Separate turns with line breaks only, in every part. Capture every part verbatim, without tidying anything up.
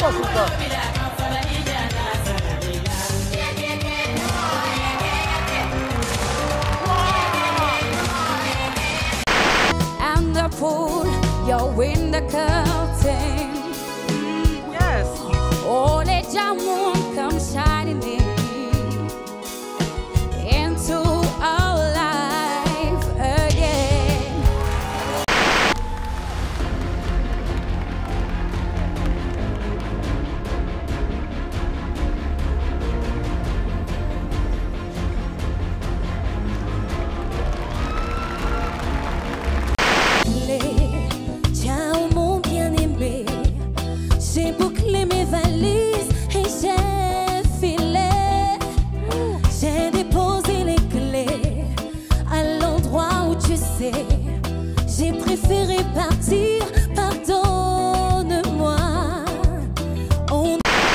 toi, Sultan.
And the pool, you're in the curtain.
Mm, yes.
Oh, let your moon come shining in into our life again.
Ciao mon bien-aimé, j'ai bouclé mes valises et j'ai filé. J'ai déposé les clés à l'endroit où tu sais. J'ai préféré partir, pardonne-moi. On...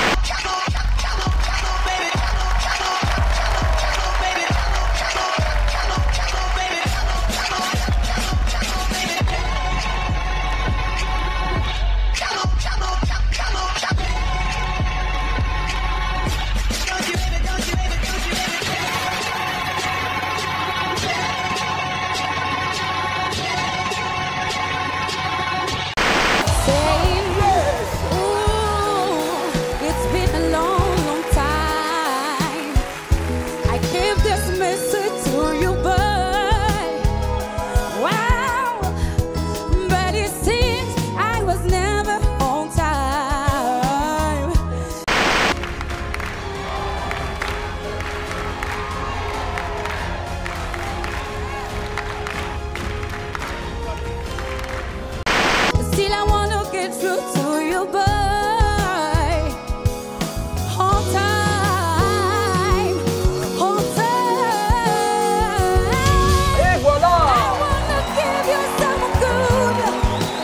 Still I wanna get through to you, boy. Hold time, hold time.
Et voilà.
I wanna give you some good.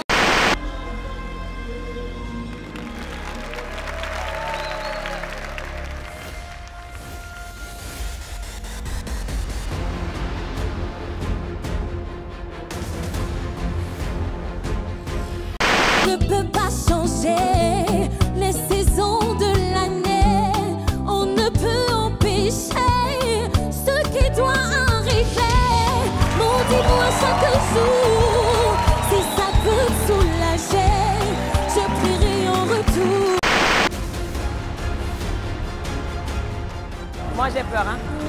Ne peut pas changer les saisons de l'année. On ne peut empêcher ce qui doit arriver. Mon dis-moi chaque jour si ça peut te soulager. Je prierai en retour.
Moi j'ai peur, hein.